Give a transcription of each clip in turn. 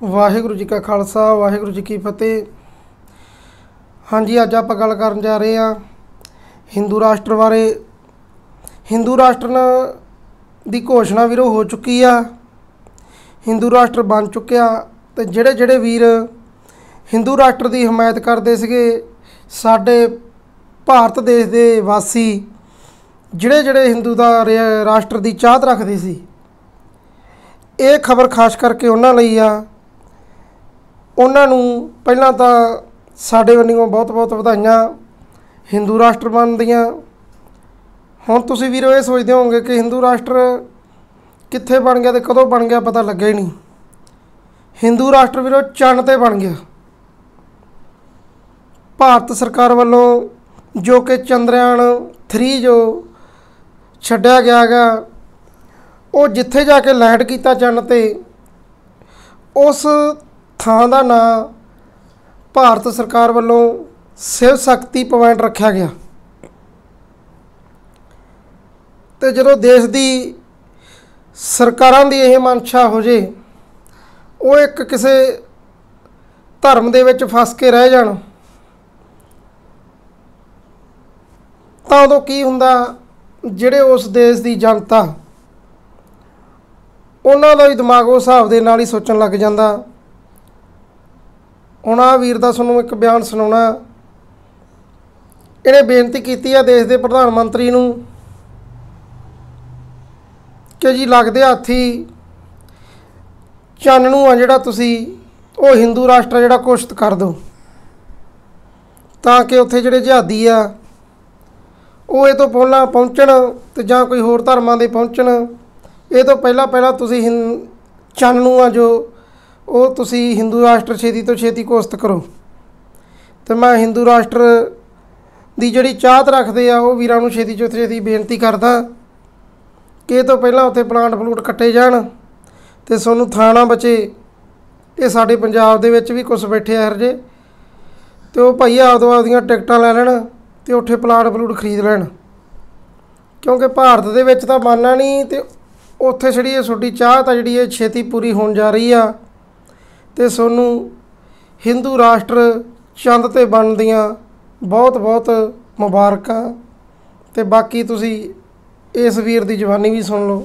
वाहिगुरू जी का खालसा वाहिगुरू जी की फतेह। हाँ जी, अज आप गल करन जा रहे हैं हिंदू राष्ट्र बारे। हिंदू राष्ट्र की घोषणा वीरों हो चुकी आ, हिंदू राष्ट्र बन चुकिया। तो जेड़े जेड़े वीर हिंदू राष्ट्र की हमायत करते सीगे, साडे भारत देश के वासी जिहड़े जिहड़े हिंदू का राष्ट्र की चाहत रखते सी, ये खबर खास करके उन्हां लई आ। उन्हां नूं पहिलां तां साडे वल्लों बहुत बहुत वधाइयां हिंदू राष्ट्र बनदियां। हुण तुसीं वीरो ये सोचदे होवोगे कि हिंदू राष्ट्र कित्थे बन गया ते कदों बन गया, पता लग्या ही नहीं। हिंदू राष्ट्र वीरो चंद ते बन गया। भारत सरकार वालों जो कि चंद्रयान 3 जो छड्डिया गया गा, वो जिथे जाके लैंड किया चंद ते, उस थां दा नां भारत सरकार वालों शिव शक्ति पॉइंट रखा गया। तो जो देश की सरकारां दी यह मंशा हो जे, वो एक किसी धर्म दे विच फस के रह जाण, तां उदों की हुंदा, जिहड़े उस देश की जनता उन्हां दा ही दिमाग उस हिसाब दे नाल ही सोचण लग जांदा। हुण आ वीर दा तुहानूं एक बयान सुणाउणा। इहने बेनती कीती है देश के प्रधानमंत्री नूं कि जी लगदे हाथी चंद नूं आ जिहड़ा तुसीं वो हिंदू राष्ट्र जिहड़ा घोषित कर दो, तां कि उत्थे जिहड़े जिहादी आ वो ये तो पहला पहुँचण ते जां कोई होर धर्मां दे पहुँचण। ये तो पहला तुसीं चंद नूं आ जो वो तुसीं हिंदू राष्ट्र छेती तो छेती घोषित करो। तो मैं हिंदू राष्ट्र की जिहड़ी चाहत रखते आ वो वीरां नूं छेती तो छेती बेनती करदा कि ये तो पहला उत्थे प्लांट प्लूट कट्टे जाण ते सोनू थां ना बचे। ये साडे पंजाब दे विच भी कुछ बैठे हर जे, तो वो भाई आपदियां टिकटां लै लैण ते उत्थे प्लाट प्लूट खरीद लैण, क्योंकि भारत दे विच तां बनना नहीं। तो उत्थे जिहड़ी ये तुहाडी चाहत आ जिहड़ी ये छेती पूरी होण जा रही आ, ते सोनू हिंदू राष्ट्र चंद ते बनण दियां बहुत बहुत मुबारकां। ते बाकी तुसीं इस वीर दी जवानी भी सुन लो।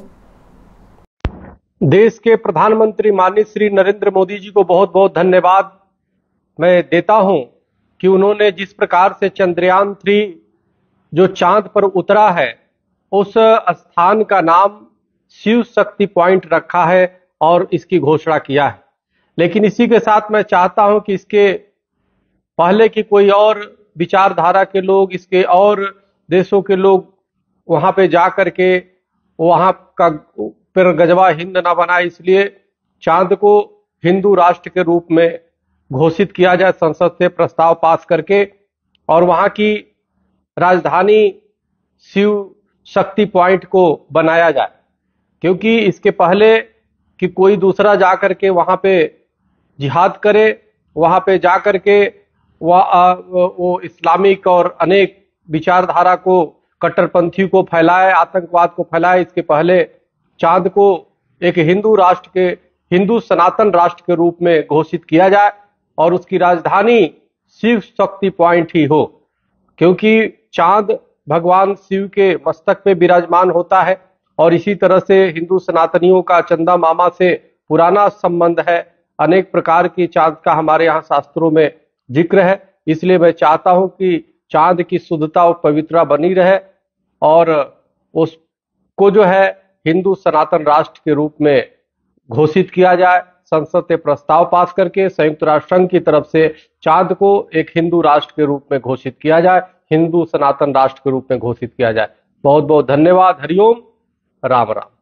देश के प्रधानमंत्री माननीय श्री नरेंद्र मोदी जी को बहुत बहुत धन्यवाद मैं देता हूं कि उन्होंने जिस प्रकार से चंद्रयान 3 जो चांद पर उतरा है, उस स्थान का नाम शिव शक्ति पॉइंट रखा है और इसकी घोषणा किया है। लेकिन इसी के साथ मैं चाहता हूं कि इसके पहले की कोई और विचारधारा के लोग, इसके और देशों के लोग वहां पे जा करके वहां का फिर गजवा हिंद ना बनाए, इसलिए चांद को हिंदू राष्ट्र के रूप में घोषित किया जाए संसद से प्रस्ताव पास करके, और वहां की राजधानी शिव शक्ति पॉइंट को बनाया जाए। क्योंकि इसके पहले कि कोई दूसरा जाकर के वहां पे जिहाद करे, वहां पे जाकर के वो इस्लामिक और अनेक विचारधारा को, कट्टरपंथी को फैलाए, आतंकवाद को फैलाए, इसके पहले चांद को एक हिंदू राष्ट्र के, हिंदू सनातन राष्ट्र के रूप में घोषित किया जाए और उसकी राजधानी शिव शक्ति पॉइंट ही हो। क्योंकि चांद भगवान शिव के मस्तक पे विराजमान होता है और इसी तरह से हिंदू सनातनियों का चंदा मामा से पुराना संबंध है। अनेक प्रकार की चांद का हमारे यहाँ शास्त्रों में जिक्र है। इसलिए मैं चाहता हूं कि चांद की शुद्धता और पवित्रता बनी रहे और उसको जो है हिंदू सनातन राष्ट्र के रूप में घोषित किया जाए। संसद से प्रस्ताव पास करके संयुक्त राष्ट्र संघ की तरफ से चांद को एक हिंदू राष्ट्र के रूप में घोषित किया जाए, हिंदू सनातन राष्ट्र के रूप में घोषित किया जाए। बहुत बहुत धन्यवाद। हरिओम, राम राम।